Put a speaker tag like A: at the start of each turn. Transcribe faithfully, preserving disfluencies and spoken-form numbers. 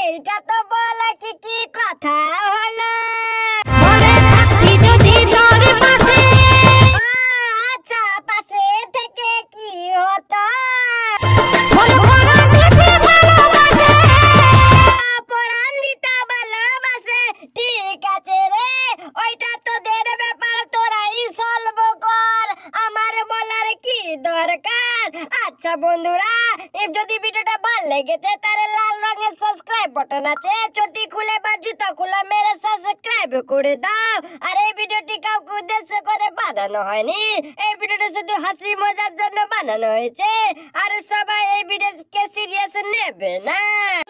A: এইটা তো বলা কি কি কথা হলো? আচ্ছা, পাশে থেকে কি হতো? পরাণ দিতে ভালোবাসে, ঠিক আছে রে, ওইটা তোদের ব্যাপার, তোরাই সলভ কর, আমার বলার কি দরকার। আচ্ছা বন্ধুরা, যদি ভিডিওটা ভালো লেগেছে তাহলে লাল রঙের সাবস্ক্রাইব বাটন আছে, চটি খুলে বা জুতো খুলে মেরে সাবস্ক্রাইব করে দাও। আর এই ভিডিওটি কাউকে উদ্দেশ্য করে বানানো হয়নি, এই ভিডিওটা শুধু হাসি মজার জন্য বানানো হয়েছে। আর সবাই এই ভিডিওকে সিরিয়াস নেবে না।